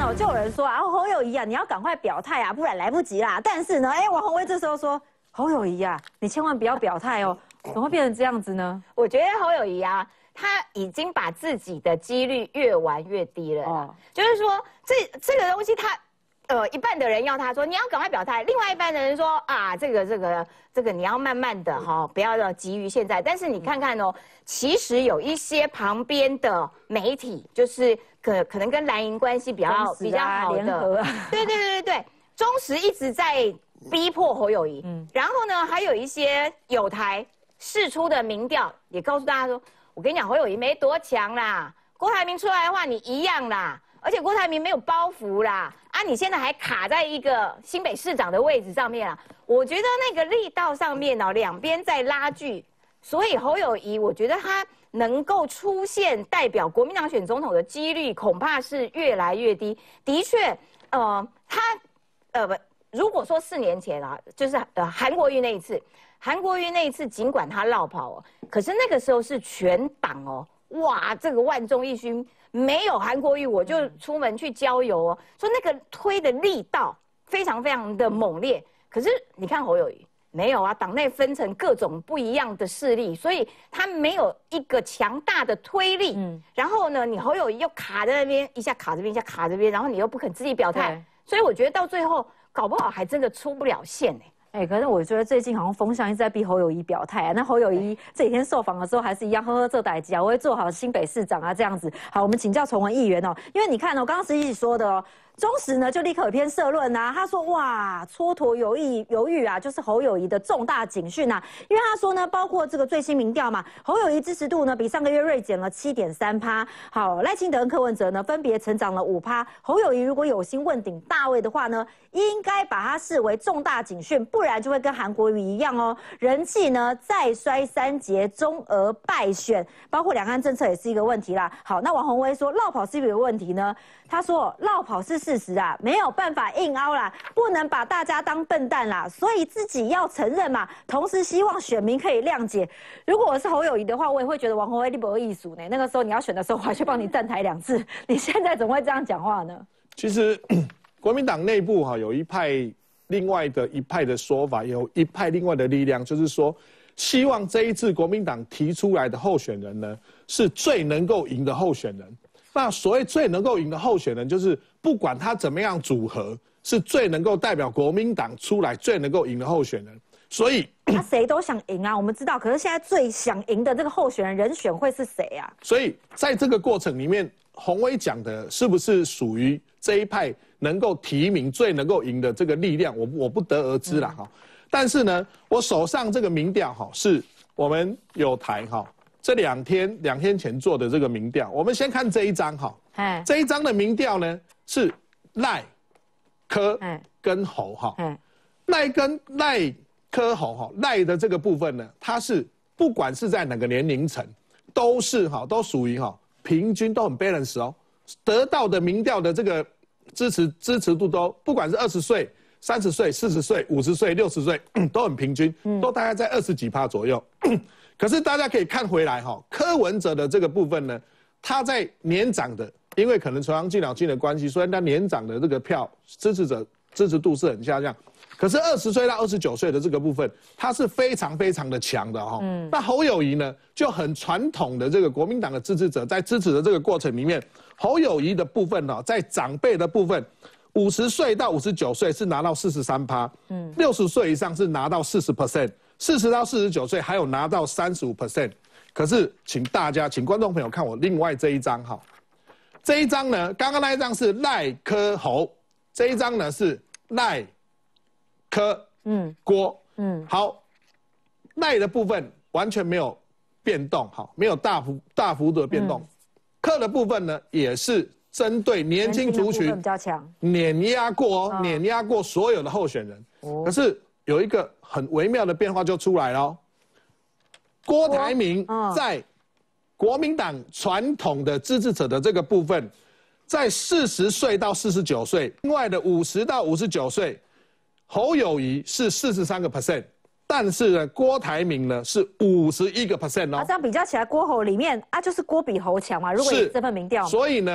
早就有人说啊，侯友宜啊，你要赶快表态啊，不然来不及啦。但是呢，王宏威这时候说，侯友宜啊，你千万不要表态哦，怎么会变成这样子呢？ 我觉得侯友宜啊，他已经把自己的几率越玩越低了啦。就是说，这个东西他。一半的人要他说你要赶快表态，另外一半的人说啊，这个你要慢慢的哈，不要急于现在。但是你看看哦，其实有一些旁边的媒体，就是可能跟蓝营关系比较好的，对，中时一直在逼迫侯友宜，然后呢，还有一些友台释出的民调也告诉大家说，我跟你讲，侯友宜没多强啦，郭台铭出来的话你一样啦。而且郭台铭没有包袱啦，你现在还卡在一个新北市长的位置上面啦。我觉得那个力道上面哦，两边在拉锯，所以侯友宜，我觉得他能够出现代表国民党选总统的几率，恐怕是越来越低。的确，如果说4年前啊，就是韩国瑜那一次，尽管他落跑哦，可是那个时候是全党哦，哇，这个万众一心。没有韩国瑜，我就出门去郊游哦。说那个推的力道非常非常的猛烈，可是你看侯友宜没有啊，党内分成各种不一样的势力，所以他没有一个强大的推力。然后呢，你侯友宜又卡在那边，一下卡这边，一下卡这边，然后你又不肯自己表态，所以我觉得到最后搞不好还真的出不了线可是我觉得最近好像风向一直在逼侯友宜表态啊。那侯友宜这几天受访的时候还是一样呵呵做代志啊，我会做好新北市长啊这样子。好，我们请教崇文议员哦，因为你看哦，刚刚实际说的哦。中时呢就立刻有篇社论啊，他说哇，蹉跎犹豫啊，就是侯友宜的重大警讯啊。因为他说呢，包括这个最新民调嘛，侯友宜支持度呢比上个月锐减了7.3%。好，赖清德跟柯文哲呢分别成长了5%。侯友宜如果有心问鼎大位的话呢，应该把它视为重大警讯，不然就会跟韩国瑜一样哦，人气呢再衰3节，中俄败选，包括两岸政策也是一个问题啦。好，那王宏威说落跑是不是有问题呢？他说落跑是事实啊，没有办法硬凹啦，不能把大家当笨蛋啦，所以自己要承认嘛。同时希望选民可以谅解。如果我是侯友宜的话，我也会觉得王宏威你不艺术呢。那个时候你要选的时候，我还去帮你站台2次，你现在怎么会这样讲话呢？ 其实国民党内部有另外一派的说法，有一派另外的力量，就是说希望这一次国民党提出来的候选人呢，是最能够赢的候选人。那所谓最能够赢的候选人，就是不管他怎么样组合，是最能够代表国民党出来最能够赢的候选人。所以他谁都想赢啊，我们知道。可是现在最想赢的这个候选人人选会是谁啊？ 所以在这个过程里面，宏威讲的是不是属于这一派能够提名最能够赢的这个力量，我不得而知啦。但是呢，我手上这个民调是我们有台这2天前做的这个民调，我们先看这一张这一张的民调呢是赖、柯跟侯赖、柯、侯赖的这个部分呢，它是不管是在哪个年龄层，都属于平均都很 balance 哦，得到的民调的这个支持度都不管是20岁、30岁、40岁、50岁、60岁都很平均，都大概在20几%左右。可是大家可以看回来柯文哲的这个部分呢，他在年长的，因为可能重阳敬老金的关系，所以他年长的这个支持度是很下降。可是20岁到29岁的这个部分，他是非常非常的强的那侯友宜呢，就很传统的这个国民党的支持者，在支持的这个过程里面，侯友宜的部分在长辈的部分，50岁到59岁是拿到43%，60岁以上是拿到40%。40到49岁还有拿到35%，可是请观众朋友看我另外这一张这一张呢，刚刚那一张是赖柯侯，这一张呢是赖柯郭，好，赖的部分完全没有变动，没有大幅度的变动，柯的部分呢也是针对年轻族群比较强， 碾压过所有的候选人，可是。有一个很微妙的变化就出来了，郭台铭在国民党传统的支持者的这个部分，在40岁到49岁，另外的50到59岁，侯友宜是43%，但是呢，郭台铭呢是51%哦。 这样比较起来，郭侯里面就是郭比侯强嘛。如果以这份民调， 所以呢，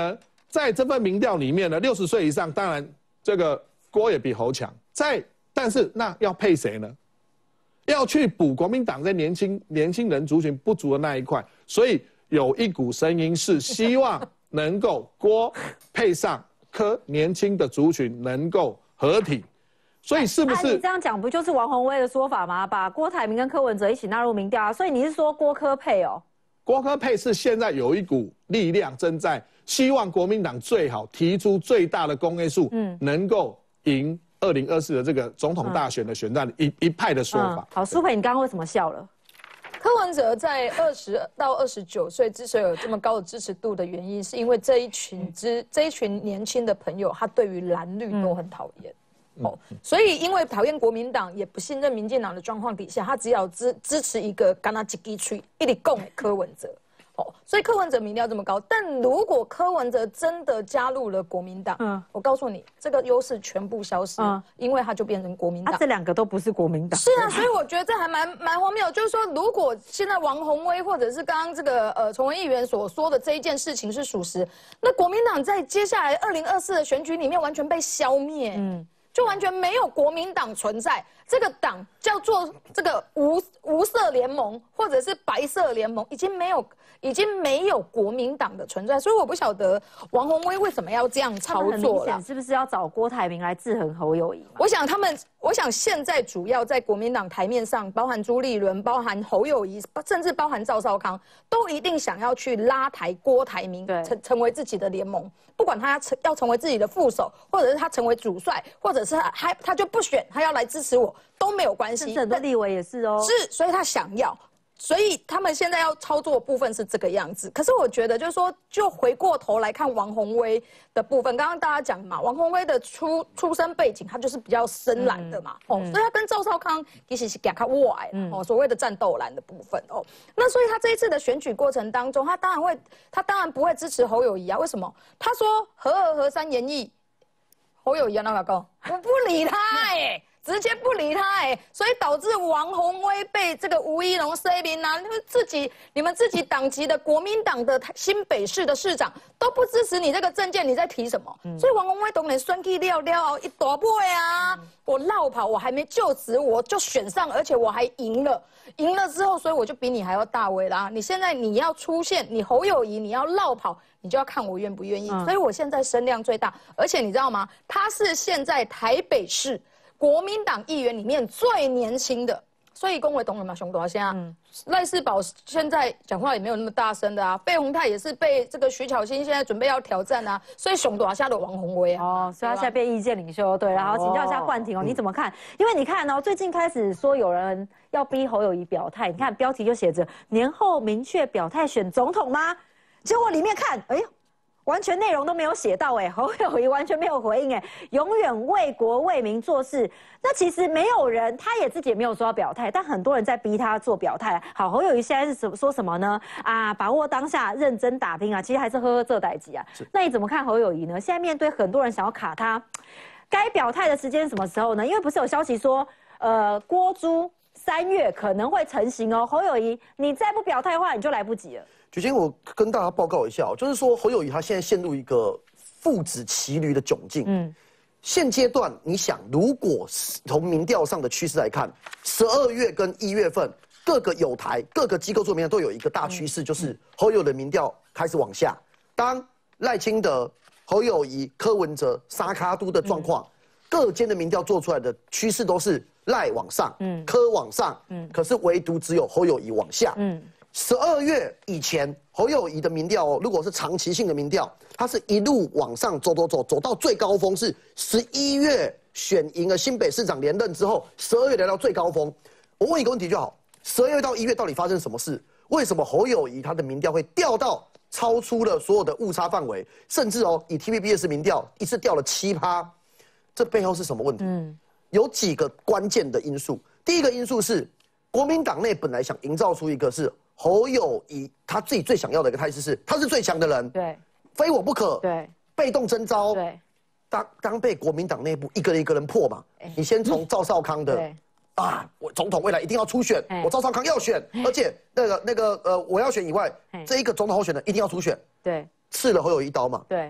在这份民调里面呢，60岁以上，当然这个郭也比侯强，但是那要配谁呢？要去补国民党在年轻人族群不足的那一块，所以有一股声音是希望能够郭配上柯，年轻的族群能够合体。所以是不是你这样讲不就是王宏威的说法吗？把郭台铭跟柯文哲一起纳入民调啊？所以你是说郭柯配哦？ 郭柯配是现在有一股力量正在希望国民党最好提出最大的公约数，能够赢2024的这个总统大选的选战一派的说法。 好，舒培，你刚刚为什么笑了？ 柯文哲在20到29岁之所以有这么高的支持度的原因，是因为这一群年轻的朋友，他对于蓝绿都很讨厌。所以因为讨厌国民党，也不信任民进党的状况底下，他只要支持一个跟他一支嘴一直讲的柯文哲。所以柯文哲民调这么高，但如果柯文哲真的加入了国民党，我告诉你，这个优势全部消失，因为他就变成国民党。 这两个都不是国民党。 是啊，所以我觉得这还蛮荒谬。就是说，如果现在王宏威或者是刚刚这个崇文议员所说的这一件事情是属实，那国民党在接下来2024的选举里面完全被消灭。就完全没有国民党存在，这个党叫做这个无色联盟或者是白色联盟，已经没有国民党的存在，所以我不晓得王宏威为什么要这样操作了。 是不是要找郭台铭来制衡侯友宜？ 我想现在主要在国民党台面上，包含朱立伦、包含侯友宜，甚至包含赵少康，都一定想要去拉抬郭台铭，成为自己的联盟。不管他要成为自己的副手，或者是他成为主帅，或者是他就不选，他要来支持我都没有关系。 很多立委也是哦， 是，所以他想要。所以他们现在要操作的部分是这个样子，可是我觉得就是说，就回过头来看王宏威的部分，刚刚大家讲嘛，王宏威的出身背景，他就是比较深蓝的嘛，所以他跟赵少康其实是给他外所谓的战斗蓝的部分那所以他这一次的选举过程当中，他当然不会支持侯友宜啊，为什么？他说合2合3演绎，侯友宜那个讲，我不理他直接不理他所以导致王宏威被这个吴怡农 C 名啊，你们自己党籍的国民党的新北市的市长都不支持你这个政见，你在提什么？所以王宏威当然选气了一大杯啊，我落跑，我还没就职我就选上，而且我还赢了之后，所以我就比你还要大威啦。你现在你要出现，你侯友宜你要落跑，你就要看我愿不愿意。所以我现在声量最大，而且你知道吗？他是现在台北市国民党议员里面最年轻的，所以恭维懂了吗？熊多现在赖士葆现在讲话也没有那么大声的啊，费鸿泰也是被这个徐巧芯现在准备要挑战啊，所以熊多下的王宏威所以他现在变意见领袖，对，然后请教一下冠廷你怎么看？因为你看最近开始说有人要逼侯友宜表态，你看标题就写着年后明确表态选总统吗？结果里面看，哎呦。完全内容都没有写到侯友宜完全没有回应永远为国为民做事。那其实没有人，他也自己也没有说要表态，但很多人在逼他做表态。好，侯友宜现在是说什么呢？把握当下，认真打拼其实还是呵这代际那你怎么看侯友宜呢？现在面对很多人想要卡他，该表态的时间什么时候呢？因为不是有消息说，郭朱3月可能会成型侯友宜，你再不表态的话，你就来不及了。 首先，我跟大家报告一下就是说侯友宜他现在陷入一个父子骑驴的窘境。现阶段你想，如果从民调上的趋势来看，12月跟1月份各个友台、各个机构做民调都有一个大趋势，就是侯友宜的民调开始往下。当赖清德、侯友宜、柯文哲、沙卡都的状况，各间的民调做出来的趋势都是赖往上，柯往上，可是唯独只有侯友宜往下。12月以前，侯友宜的民调如果是长期性的民调，它是一路往上走到最高峰是11月选赢了新北市长连任之后，12月来到最高峰。我问一个问题就好，12月到1月到底发生什么事？为什么侯友宜他的民调会掉到超出了所有的误差范围，甚至以 TVBS 民调一次掉了7%？这背后是什么问题？有几个关键的因素。第一个因素是国民党内本来想营造出一个是侯友宜他自己最想要的一个态势是，他是最强的人， 对， 非我不可， 对， 被动征召， 对， 当被国民党内部一个人破嘛，你先从赵少康的我总统未来一定要初选，我赵少康要选，而且我要选以外，这一个总统候选人一定要初选， 对， 刺了侯友宜一刀嘛， 对，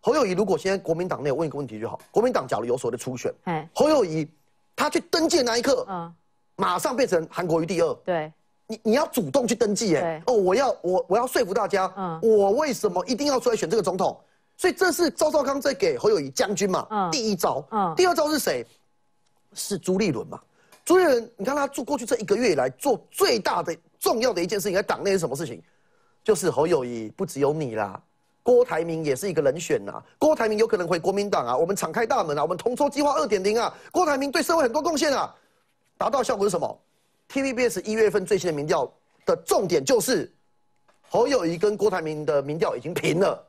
侯友宜如果现在国民党内问一个问题就好，国民党假如有所谓的初选，侯友宜他去登记的那一刻，马上变成韩国瑜第2。 对， 你要主动去登记，我要说服大家，我为什么一定要出来选这个总统？所以这是赵少康在给侯友宜将军嘛，第一招。第二招是谁？是朱立伦嘛。朱立伦，你看他做过去这1个月以来做最大的重要的一件事情，在党内是什么事情？就是侯友宜不只有你啦，郭台铭也是一个人选呐。郭台铭有可能回国民党啊，我们敞开大门啊，我们同舟计划2.0啊，郭台铭对社会很多贡献啊。达到效果是什么 ？TVBS 1月份最新的民调的重点就是侯友宜跟郭台铭的民调已经平了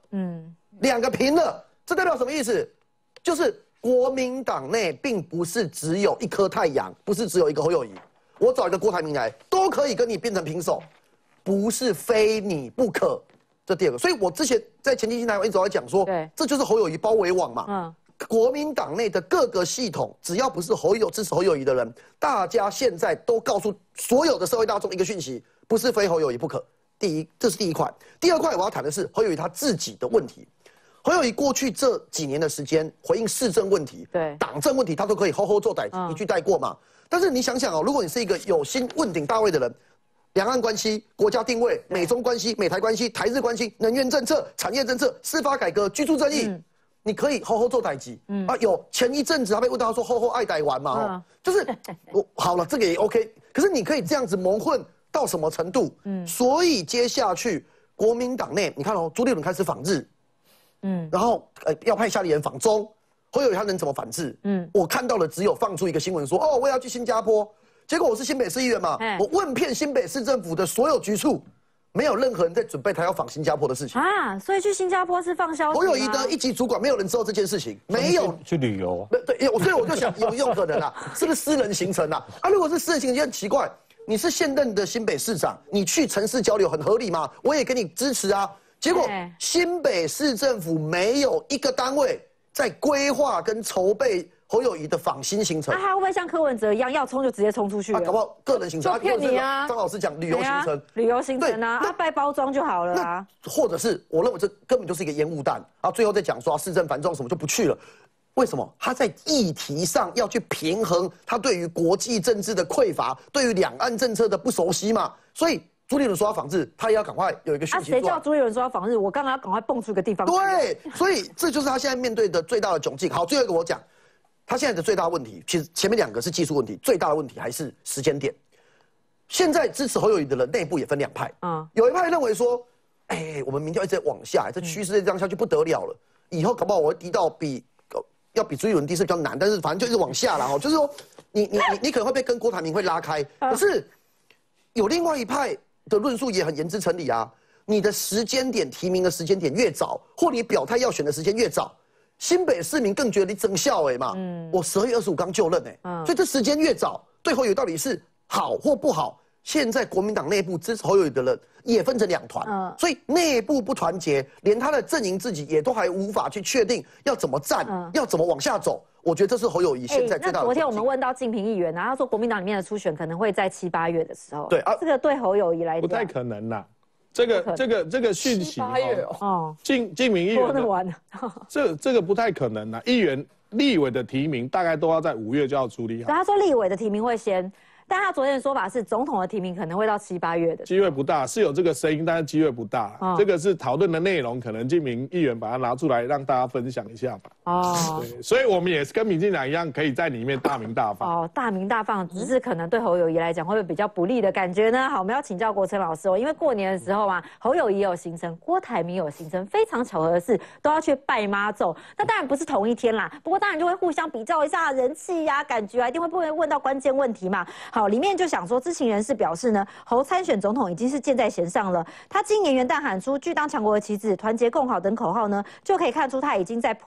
，2个平了，这代表什么意思？就是国民党内并不是只有一颗太阳，不是只有一个侯友宜，我找一个郭台铭来都可以跟你变成平手，不是非你不可。这第二个，所以我之前在前期新台湾一直在讲说，这就是侯友宜包围网嘛。国民党内的各个系统，只要不是支持侯友宜的人，大家现在都告诉所有的社会大众一个讯息：不是非侯友宜不可。这是第一块。第二块我要谈的是侯友宜他自己的问题。侯友宜过去这几年的时间回应市政问题、党政问题，他都可以吼吼做歹一句带过嘛。但是你想想哦，如果你是一个有心问鼎大位的人，两岸关系、国家定位、美中关系、美台关系、台日关系、能源政策、产业政策、司法改革、居住正义。你可以吼吼做代志，有前一阵子他被问到说吼吼爱台湾嘛，就是好了，这个也 OK， 可是你可以这样子蒙混到什么程度？所以接下去国民党内，你看哦，朱立伦开始访日，然后要派夏立言访中，侯友宜他能怎么反制？我看到的只有放出一个新闻说，哦，我也要去新加坡，结果我是新北市议员嘛，我问遍新北市政府的所有局处。没有任何人在准备他要访新加坡的事情啊，所以去新加坡是放消息吗？ 侯友宜的1级主管没有人知道这件事情，没有去旅游。 对，所以我就想有可能啊，是不是私人行程啊？如果是私人行程，就很奇怪。你是现任的新北市长，你去城市交流很合理吗？我也给你支持啊。结果新北市政府没有一个单位在规划跟筹备侯友宜的访新行程。 他会不会像柯文哲一样，要冲就直接冲出去？ 搞不好个人行程， 就骗你啊！ 张老师讲旅游行程， 旅游行程啊，拜包装就好了啊。 或者是我认为这根本就是一个烟雾弹啊！最后再讲说市政繁重什么就不去了。为什么？他在议题上要去平衡他对于国际政治的匮乏，对于两岸政策的不熟悉嘛。所以朱立伦说要访日，他也要赶快有一个讯息。 谁叫朱立伦说要访日？我刚刚要赶快蹦出一个地方。 对，所以这就是他现在面对的最大的窘境。好，最后一个我讲。他现在的最大问题，其实前面2个是技术问题，最大的问题还是时间点。现在支持侯友宜的人内部也分2派，有一派认为说，我们民调一直在往下，这趋势再这样下去不得了了，以后搞不好我会低到要比朱立伦低是比较难，但是反正就一直往下了就是说，你可能会被跟郭台铭会拉开，可是有另外一派的论述也很言之成理啊，你的时间点提名的时间点越早，或你表态要选的时间越早。新北市民更觉得你增效嘛，我12月25刚就任所以这时间越早，对侯友宜到底是好或不好？现在国民党内部支持侯友宜的人也分成2团，所以内部不团结，连他的阵营自己也都还无法去确定要怎么站，要怎么往下走。我觉得这是侯友宜现在最大的。 那昨天我们问到敬平议员，然后他说国民党里面的初选可能会在7、8月的时候， 对啊， 这个对侯友宜来讲不太可能啦。这个讯息敬明议员这个不太可能啦，立委的提名大概都要在5月就要处理好。 对，他说立委的提名会先，但他昨天的说法是总统的提名可能会到7、8月的， 机会不大，是有这个声音，但是机会不大。这个是讨论的内容，可能敬明议员把它拿出来让大家分享一下吧。对，所以我们也是跟民进党一样，可以在里面大鸣大放。 大鸣大放，只是可能对侯友宜来讲会不会比较不利的感觉呢？好，我们要请教国成老师因为过年的时候侯友宜有行程，郭台铭有行程，非常巧合的是都要去拜妈祖。那当然不是同一天啦，不过当然就会互相比较一下人气感觉一定会不会问到关键问题嘛。好，里面就想说，知情人士表示呢，侯参选总统已经是箭在弦上了。他今年元旦喊出"拒当强国的旗帜，团结共好"等口号呢，就可以看出他已经在铺排了。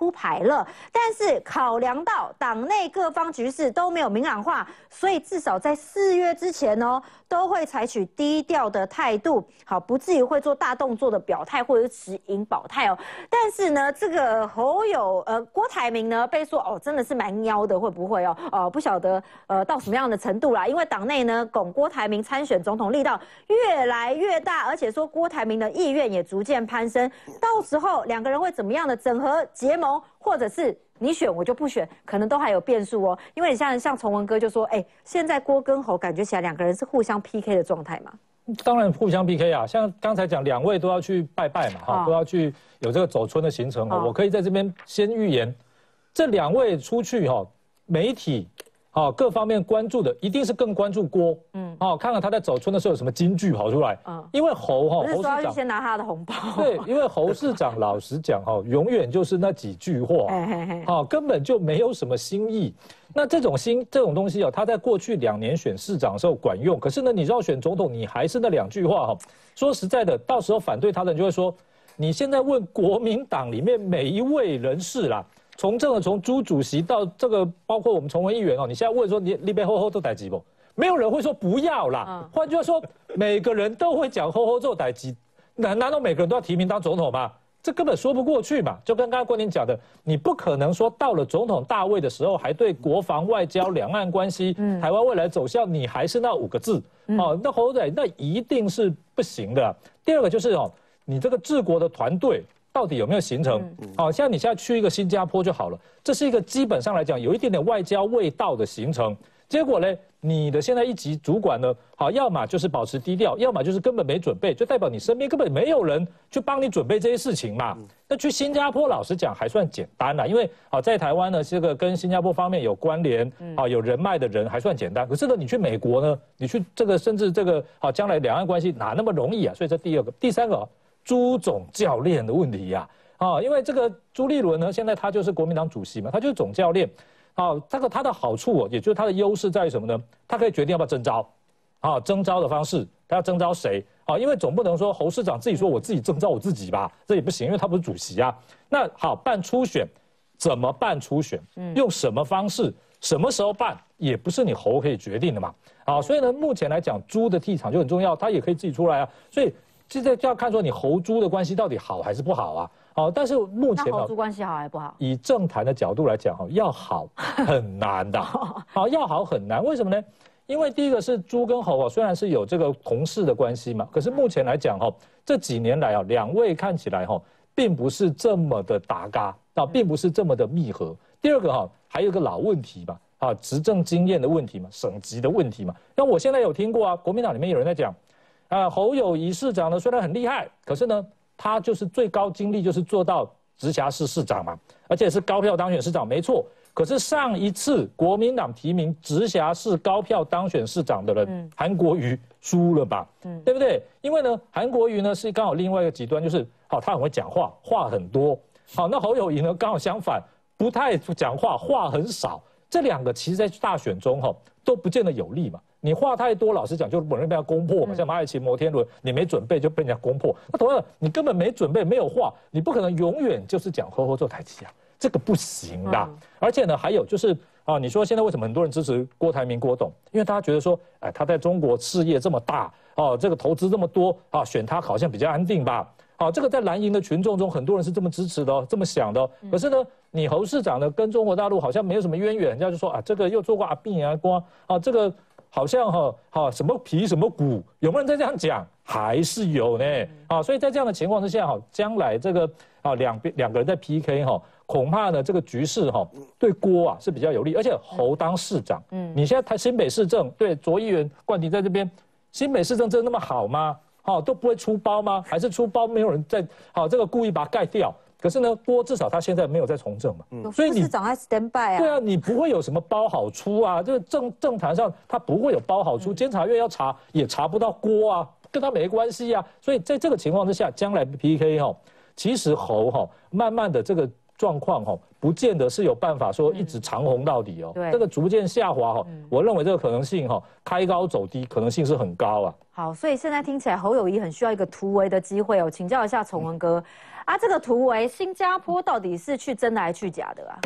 了。但是考量到党内各方局势都没有明朗化，所以至少在4月之前哦，都会采取低调的态度，好，不至于会做大动作的表态或者是持盈保泰哦。但是呢，这个郭台铭呢被说哦真的是蛮喵的，会不会哦？不晓得到什么样的程度啦？因为党内呢拱郭台铭参选总统力道越来越大，而且说郭台铭的意愿也逐渐攀升。到时候2个人会怎么样的整合结盟，或者是你选我就不选，可能都还有变数哦。因为你像崇文哥就说，现在郭跟侯感觉起来2个人是互相 PK 的状态嘛。 当然互相 PK 啊，像刚才讲2位都要去拜拜嘛，都要去有这个走春的行程我可以在这边先预言，这2位出去媒体各方面关注的一定是更关注郭，看看他在走春的时候有什么金句跑出来，因为侯市长先拿他的红包， 对，因为侯市长老实讲永远就是那几句话，根本就没有什么新意。那这种东西他在过去2年选市长的时候管用，可是呢，你要选总统，你还是那2句话说实在的，到时候反对他的人就会说，你现在问国民党里面每一位人士啦。从朱主席到这个，包括我们崇文议员你现在问说你被后做代志不？没有人会说不要啦。换句话说，每个人都会讲后做代志，难道每个人都要提名当总统吗？这根本说不过去嘛。就跟刚刚冠霖讲的，你不可能说到了总统大位的时候，还对国防、外交、两岸关系、台湾未来走向，你还是那5个字。那侯仔那一定是不行的。第二个就是你这个治国的团队。到底有没有形成？像你现在去一个新加坡就好了，这是一个基本上来讲有一点点外交味道的形成。结果呢，你的现在1级主管呢，要么就是保持低调，要么就是根本没准备，就代表你身边根本没有人去帮你准备这些事情嘛。那去新加坡老实讲还算简单啦，因为在台湾呢，这个跟新加坡方面有关联有人脉的人还算简单。可是呢，你去美国呢，你去这个甚至这个将来两岸关系哪那么容易啊？所以这第2个，第3个。朱总教练的问题呀，因为这个朱立伦呢，现在他就是国民党主席嘛，他就是总教练，他的好处也就是他的优势在于什么呢？他可以决定要不要征召，征召的方式，他要征召谁因为总不能说侯市长自己说我自己征召我自己吧，这也不行，因为他不是主席啊。那好，办初选怎么办初选？用什么方式？什么时候办？也不是你侯可以决定的嘛。所以呢，目前来讲，朱的替场就很重要，他也可以自己出来啊，所以。现在就要看说你侯朱的关系到底好还是不好啊？但是目前侯朱关系好还是不好？ 以政坛的角度来讲要好很难的，要好很难。为什么呢？因为第一个是朱跟侯虽然是有这个同事的关系嘛，可是目前来讲这几年来2位看起来并不是这么的搭嘎并不是这么的密合。第二个还有一个老问题嘛，执政经验的问题嘛，省级的问题嘛。那我现在有听过国民党里面有人在讲。侯友宜市长呢虽然很厉害，可是呢他就是最高经历就是做到直辖市市长嘛，而且是高票当选市长没错。可是上一次国民党提名直辖市高票当选市长的人，韩国瑜输了吧？对不对？因为呢韩国瑜呢是刚好另外一个极端，就是他很会讲话，话很多。那侯友宜呢刚好相反，不太讲话，话很少。这2个其实在大选中都不见得有利嘛。你话太多，老实讲就容易被他攻破嘛。像马海琪摩天轮，你没准备就被人家攻破。那同样，你根本没准备，没有话，你不可能永远就是讲呵呵做台积这个不行的。而且呢，还有就是你说现在为什么很多人支持郭台铭郭董？因为大家觉得说，他在中国事业这么大，这个投资这么多，选他好像比较安定吧。这个在蓝营的群众中，很多人是这么支持的这么想的可是呢，你侯市长呢跟中国大陆好像没有什么渊源，人家就说这个又做过阿扁瓜这个。好像什么皮什么骨，有没有人在这样讲？还是有呢所以在这样的情况之下将来这个两个人在 PK 恐怕呢这个局势对郭是比较有利，而且侯当市长，你现在新北市政对卓议员冠廷在这边，新北市政真的那么好吗？都不会出包吗？还是出包没有人在这个故意把它盖掉？可是呢，郭至少他现在没有在从政嘛， 所以你市长在 stand by 对你不会有什么包好出这个政坛上他不会有包好出，监察院要查也查不到郭跟他没关系所以在这个情况之下，将来 PK 其实侯慢慢的这个状况不见得是有办法说一直长红到底哦。 对， 这个逐渐下滑我认为这个可能性开高走低，可能性是很高啊。 好，所以现在听起来侯友宜很需要一个突围的机会哦，请教一下崇文哥啊，这个突围新加坡到底是去真的还是去假的啊？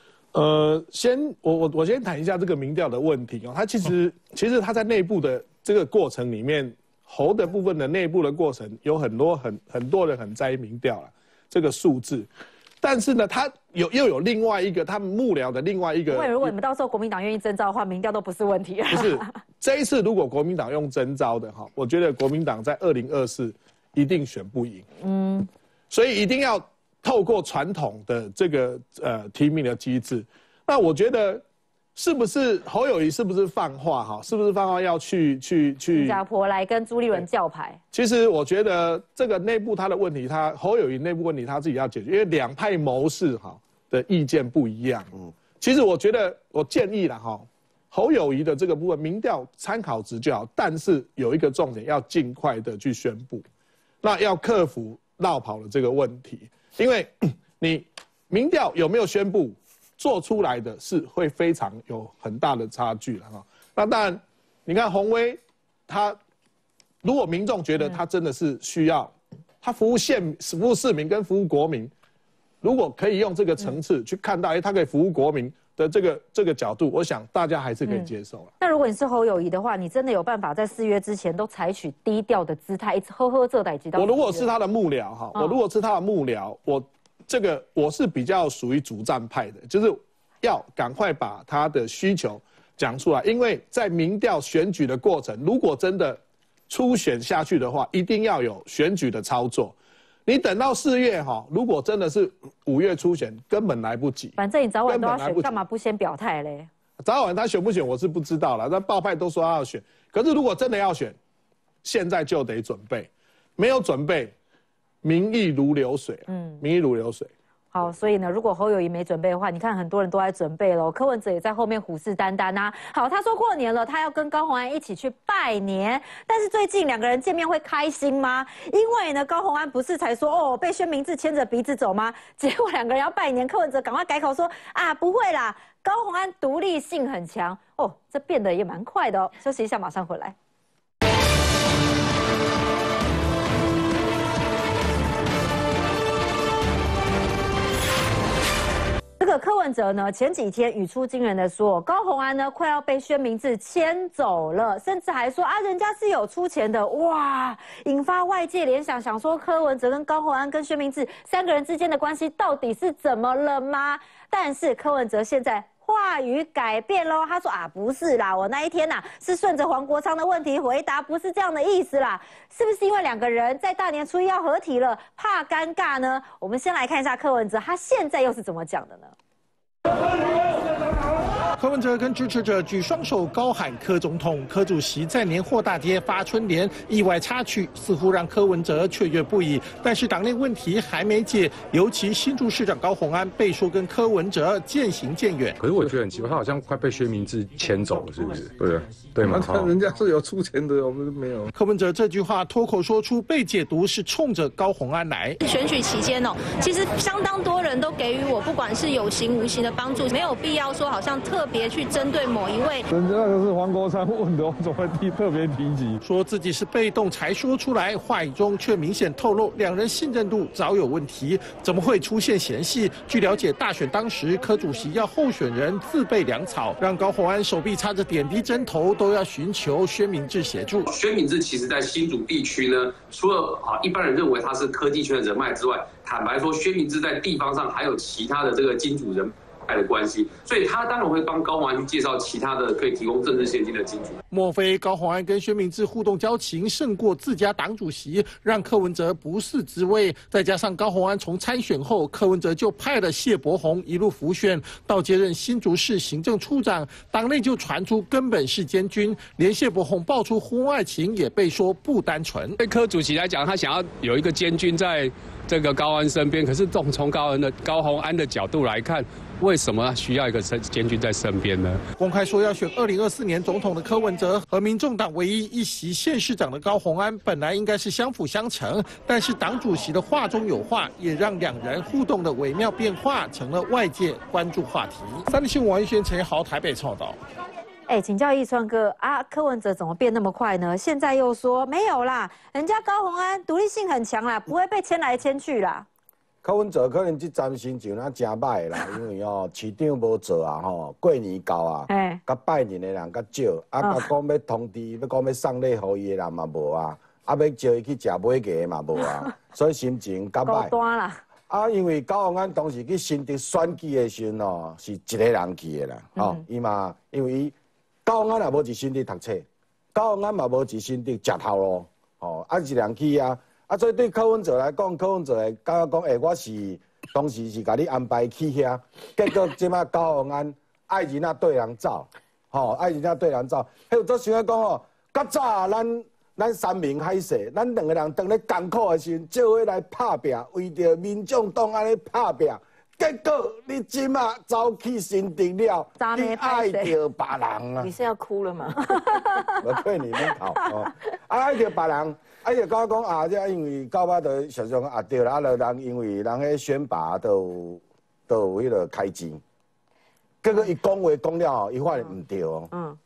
我先谈一下这个民调的问题哦，它其实它在内部的这个过程里面，侯的部分的内部的过程有很多人很在意民调了这个数字，但是呢，它又有另外一个他们幕僚的另外一个。 如果你们到时候国民党愿意征召的话，民调都不是问题。 不是，这一次如果国民党用征召的我觉得国民党在2024一定选不赢。所以一定要透过传统的这个提名的机制。那我觉得是不是侯友宜是不是放话是不是放话要去新加坡来跟朱立伦叫牌？其实我觉得这个内部他的问题，侯友宜内部问题他自己要解决，因为两派谋士的意见不一样。其实我觉得我建议啦侯友宜的这个部分民调参考值就好，但是有一个重点要尽快的去宣布，那要克服落跑的这个问题，因为你民调有没有宣布，做出来的是会非常有很大的差距了那当然，你看洪威，他如果民众觉得他真的是需要，他服务市民跟服务国民，如果可以用这个层次去看到，他可以服务国民的这个角度，我想大家还是可以接受了。 那如果你是侯友宜的话，你真的有办法在4月之前都采取低调的姿态，一直呵这代到。 我如果是他的幕僚我是比较属于主战派的，就是要赶快把他的需求讲出来，因为在民调选举的过程，如果真的初选下去的话，一定要有选举的操作。你等到4月如果真的是5月初选，根本来不及。 反正你早晚都要选，干嘛不先表态嘞？ 早晚他选不选我是不知道了，那报派都说他要选，可是如果真的要选，现在就得准备，没有准备。民意如流水，民意如流水。 好，所以呢，如果侯友宜没准备的话，你看很多人都在准备咯，柯文哲也在后面虎视眈眈啊。好，他说过年了，他要跟高虹安一起去拜年，但是最近2个人见面会开心吗？因为呢，高虹安不是才说被薛明志牵着鼻子走吗？结果2个人要拜年，柯文哲赶快改口说不会啦，高虹安独立性很强这变得也蛮快的休息一下，马上回来。这个柯文哲呢，前几天语出惊人的说，高虹安呢快要被薛明志牵走了，甚至还说人家是有出钱的，哇，引发外界联想，想说柯文哲跟高虹安跟薛明志3个人之间的关系到底是怎么了吗？但是柯文哲现在话语改变喽，他说不是啦，我那一天是顺着黄国昌的问题回答，不是这样的意思啦，是不是因为2个人在大年初一要合体了，怕尴尬呢？我们先来看一下柯文哲，他现在又是怎么讲的呢？ 柯文哲跟支持者举双手高喊柯总统，柯主席在年货大街发春联，意外插曲似乎让柯文哲雀跃不已。但是党内问题还没解，尤其新竹市长高虹安被说跟柯文哲渐行渐远。 可是我觉得很奇怪，他好像快被薛明志牵走了，是不是？对吗？ 人家是有出钱的，我们没有。 柯文哲这句话脱口说出，被解读是冲着高虹安来。 选举期间其实相当多人都给予我不管是有形无形的帮助，没有必要说好像特别去针对某一位。 人家那个是黄国昌问的，我怎么会特别提及？ 说自己是被动才说出来，话语中却明显透露2人信任度早有问题，怎么会出现嫌隙？据了解，大选当时柯主席要候选人自备粮草，让高虹安手臂插着点滴针头，都要寻求薛明志协助。 薛明志其实在新竹地区呢，除了一般人认为他是科技圈的人脉之外，坦白说，薛明志在地方上还有其他的这个金主人脉的关系，所以他当然会帮高虹安去介绍其他的可以提供政治现金的金主。 莫非高虹安跟薛明志互动交情胜过自家党主席，让柯文哲不是滋味？再加上高虹安从参选后，柯文哲就派了谢伯鸿一路辅选，到接任新竹市行政处长，党内就传出根本是奸军，连谢伯鸿爆出婚外情也被说不单纯。 对柯主席来讲，他想要有一个奸军在这个高安身边，可是从高虹安的角度来看，为什么需要一个监军在身边呢？ 公开说要选2024年总统的柯文哲和民众党唯一一席县市长的高虹安，本来应该是相辅相成，但是党主席的话中有话，也让两人互动的微妙变化成了外界关注话题。三立新闻王一轩、陈彦豪台北报道。 请教奕川哥啊，柯文哲怎么变那么快呢？现在又说没有啦，人家高虹安独立性很强啦，不会被牵来牵去啦。 柯文哲可能这阵心情那真歹啦，因为市长无做啊过年到啊，甲拜年的人较少，甲讲要通知，要讲要送礼互伊的人嘛无啊，要招伊去食买鸡嘛无啊，所以心情较歹。孤单啦。因为高虹安当时去新竹选举的时候是一个人去的啦，伊嘛因为伊。高虹安也无伫新竹读册，高虹安嘛无伫新竹食头路，一人去啊，所以对柯文哲来讲，柯文哲会感觉讲，我是当时是甲你安排去遐，结果即摆高虹安爱人仔对人走，爱人仔对人走，迄做想要讲较早咱山明海誓，咱两个人当咧艰苦的时阵，借伙来拍拼，为着民众党安尼拍拼。结果你即马走去新竹了，你爱着别人啊！ 你是要哭了吗？ 我对你们好爱着别人，就讲这因为到尾就常常对啦，人因为人迄选拔都有迄个开支，结果伊讲话讲了伊发现唔对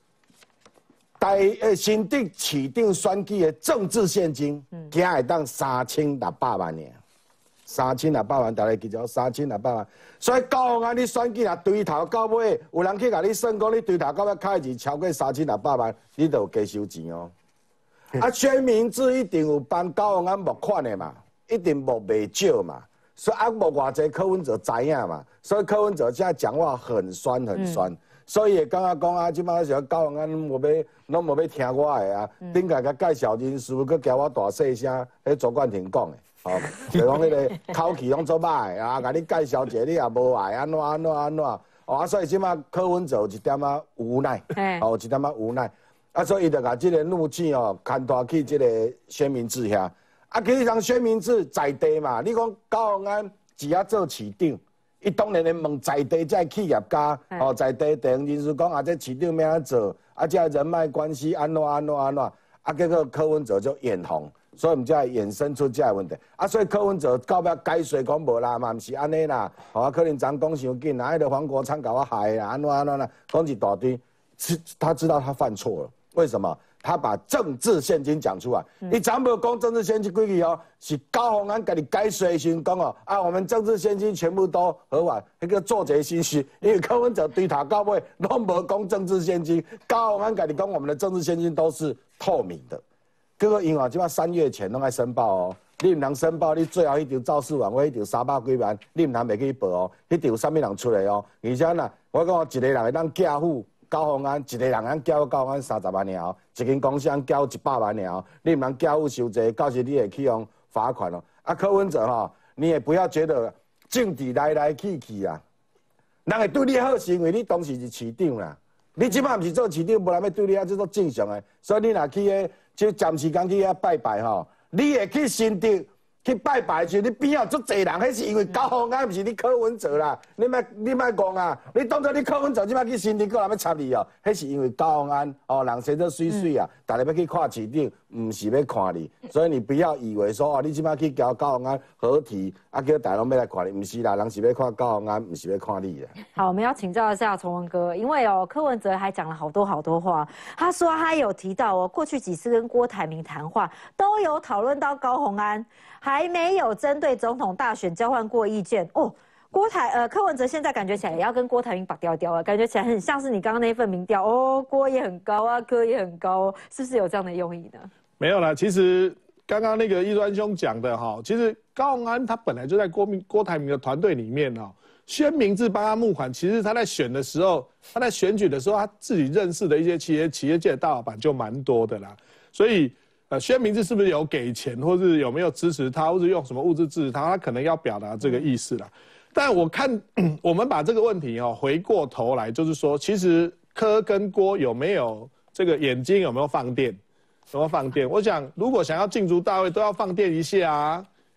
新竹市长选举的政治现金，竟会当3600万年。3600万，大家记住3600万。所以高虹安你选举若对头到尾，有人去甲你算讲你对头到尾开钱超过3600万，你就有加收钱哦。宣明智一定有帮高虹安募款的嘛，一定募袂少嘛。所以募偌济柯文哲知影嘛，所以柯文哲现在讲话很酸很酸。所以会感觉讲即摆时高虹安拢无要听我的啊，顶个甲介绍人事，佮叫我大细声，迄左冠廷讲的。就讲迄个口气拢做歹甲你介绍者你也无爱安怎，所以即摆柯文哲有一点无奈，有一点无奈，所以伊就甲即个怒气牵带去即个宣明智遐，其实人宣明智在地嘛，你讲高虹安只要做市长，伊当然会问在地这企业家，在地地方人士讲这市长要安怎做，这人脉关系安怎，结果柯文哲就眼红。所以我们才会衍生出这个问题所以柯文哲到尾解释讲无啦嘛，毋是安尼啦，可能昨讲伤紧啦，迄个黄国昌搞我害啦，安怎，讲一大堆，他知道他犯错了，为什么？他把政治现金讲出来，你昨无讲政治现金几句是高虹安给你解释的时候讲我们政治现金全部都合法，迄个做贼心虚，因为柯文哲对头到尾拢无讲政治现金，高虹安给你讲我们的政治现金都是透明的。结果因即摆3月前拢爱申报你唔通申报，你最后迄条造势晚会迄条300几万，你唔通袂去报迄条啥物人出来而且我讲一个人会当缴付高虹安，一个人通缴高虹安30万尔一间公司通缴100万尔你唔通缴付收济，到时你会去用罚款柯文哲你也不要觉得政治来来去去人会对你好是因为你当时是市长啦，你即摆唔是做市长，无人要对你这做正常的，所以你若去就暂时间去遐拜拜你会去新竹去拜拜的时候，你边有足侪人，迄是因为高虹安，不是你柯文哲啦。你莫讲你当作你柯文哲即摆去新竹，个人要插你迄是因为高虹安人生得水水大家要去看市长，唔是要看你，所以你不要以为说你即摆去交高虹安合体，叫大家拢要来看你，唔是啦，人是要看高虹安，唔是要看你的。 好，我们要请教一下崇文哥，因为柯文哲还讲了好多话，他说他有提到过去几次跟郭台铭谈话都有讨论到高虹安。还没有针对总统大选交换过意见柯文哲现在感觉起来也要跟郭台铭拔调调了，感觉起来很像是你刚刚那份民调郭也很高柯也很高是不是有这样的用意呢？ 没有啦，其实刚刚那个奕川兄讲的其实高虹安他本来就在郭台铭的团队里面宣明智帮他募款，其实他在选的时候，他在选举的时候，他自己认识的一些企业界的大老板就蛮多的啦，所以。宣明智是不是有给钱，或是有没有支持他，或是用什么物质支持他？他可能要表达这个意思啦。但我看我们把这个问题回过头来，就是说，其实柯跟郭有没有这个眼睛有没有放电？有没有放电？我想，如果想要竞逐大位，都要放电一下啊。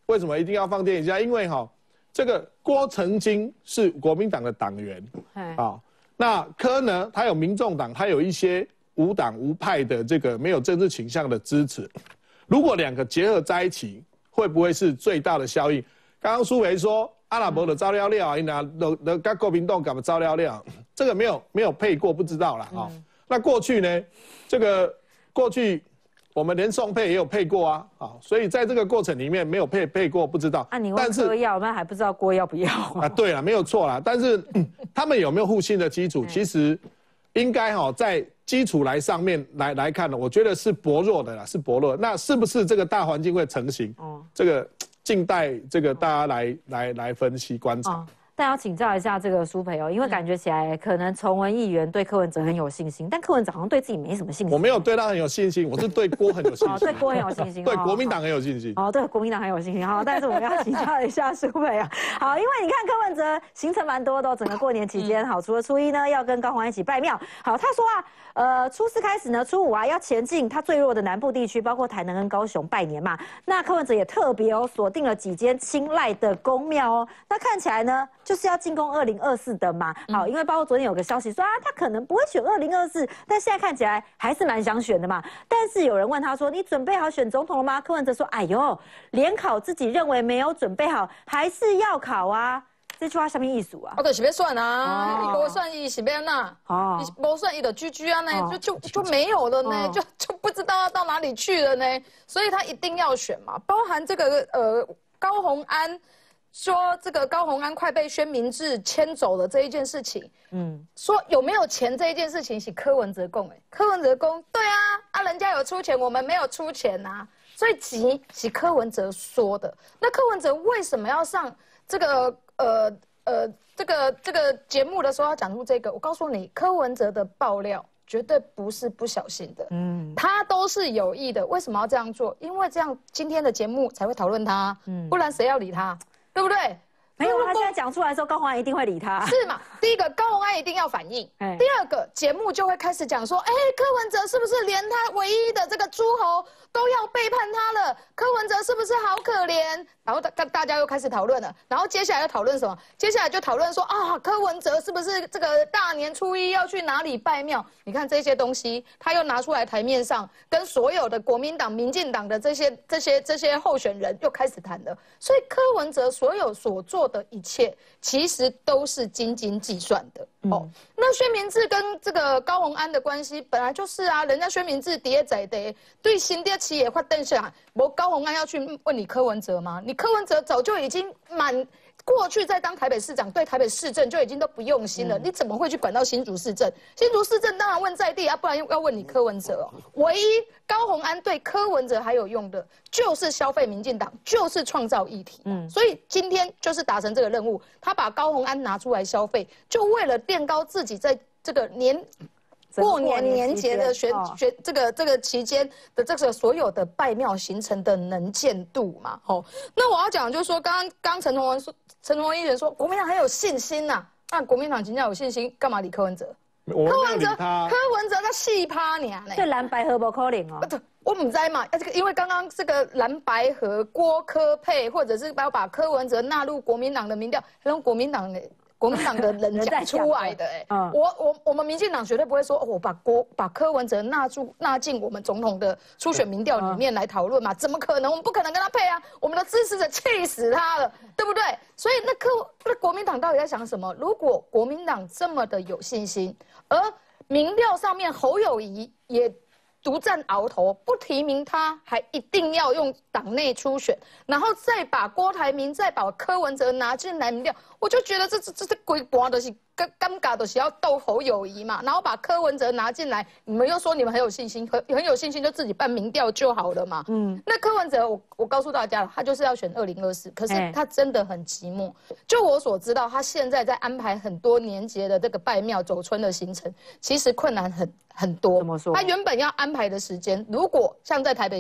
为什么一定要放电一下？因为这个郭成金是国民党的党员，那柯呢，他有民众党，他有一些无党无派的这个没有政治倾向的支持。如果两个结合在一起，会不会是最大的效应？刚刚苏培说阿拉伯的招料料，跟国民党搞的招料料，这个没有配过，不知道啦。那过去呢，这个过去。我们连宋配也有配过啊，所以在这个过程里面没有配过，不知道。 你问柯要，那还不知道郭要不要啊？ 对了，没有错啦。但是他们有没有互信的基础？其实应该在基础上面来看呢，我觉得是薄弱的啦，是薄弱。那是不是这个大环境会成型？这个静待这个大家来分析观察。 但要请教一下这个苏培因为感觉起来可能崇文议员对柯文哲很有信心，但柯文哲好像对自己没什么信心。 我没有对他很有信心，我是对郭很有信心。 对郭很有信心， 对国民党很有信心。 对国民党很有信心。但是我们要请教一下苏培好，因为你看柯文哲行程蛮多的，整个过年期间除了初一呢要跟高虹安一起拜庙，他说初4开始呢，初5要前进他最弱的南部地区，包括台南跟高雄拜年嘛。那柯文哲也特别锁定了几间青睐的宫庙那看起来呢就是要进攻2024的嘛。因为包括昨天有个消息说他可能不会选2024，但现在看起来还是蛮想选的嘛。但是有人问他说你准备好选总统了吗？柯文哲说哎呦，联考自己认为没有准备好，还是要考啊。这句话什么意思啊？ 就是要算啊，你不算伊是要哪？你不算伊的居啊呢，就没有了呢，就不知道要到哪里去了呢。所以他一定要选嘛，包含这个高虹安说这个高虹安快被宣明智牵走了这一件事情，说有没有钱这一件事情是柯文哲供柯文哲供对啊，人家有出钱，我们没有出钱啊，所以急是柯文哲说的。那柯文哲为什么要上这个这个节目的时候要讲出这个？我告诉你，柯文哲的爆料绝对不是不小心的，他都是有意的。为什么要这样做？因为这样今天的节目才会讨论他，不然谁要理他？对不对？ 没有，他现在讲出来的时候，高虹安一定会理他。 是嘛？第一个，高虹安一定要反应；第二个，节目就会开始讲说，柯文哲是不是连他唯一的这个诸侯都要背叛他了？柯文哲是不是好可怜？然后大家又开始讨论了。然后接下来要讨论什么？接下来就讨论说柯文哲是不是这个大年初一要去哪里拜庙？你看这些东西，他又拿出来台面上，跟所有的国民党、民进党的这些候选人又开始谈了。所以柯文哲所有所做的一切，其实都是斤斤计算的。那薛明志跟这个高虹安的关系本来就是啊，人家薛明志跌在地，对新店企业发展下来，我高虹安要去问你柯文哲吗？你柯文哲早就已经过去在当台北市长，对台北市政就已经都不用心了，你怎么会去管到新竹市政？新竹市政当然问在地啊，不然要问你柯文哲唯一高虹安对柯文哲还有用的，就是消费民进党，就是创造议题。所以今天就是达成这个任务，他把高虹安拿出来消费，就为了垫高自己在这个过年年节的这个期间的这个所有的拜庙形成的能见度嘛。那我要讲就是说，刚陈同议员说国民党很有信心呐，那国民党真正有信心，干嘛理柯文哲？柯文哲他戏趴你啊！ 这蓝白合不可能哦。 我不知道嘛，因为刚刚这个蓝白合郭柯配，或者是把柯文哲纳入国民党的民调，用国民党的人讲出来的我们民进党绝对不会说我把柯文哲纳进我们总统的初选民调里面来讨论嘛？怎么可能？我们不可能跟他配啊！我们的支持者气死他了，对不对？所以那国民党到底在想什么？如果国民党这么的有信心，而民调上面侯友宜也独占鳌头，不提名他，还一定要用党内初选，然后再把郭台铭、再把柯文哲拿进来民调，我就觉得这规盘都是尴尬的，是要斗侯友宜嘛，然后把柯文哲拿进来，你们又说你们很有信心，很有信心就自己办民调就好了嘛。那柯文哲，我告诉大家了，他就是要选2024，可是他真的很寂寞。就我所知道，他现在在安排很多年节的这个拜庙走春的行程，其实困难很多。怎么说？他原本要安排的时间，如果像在台北市，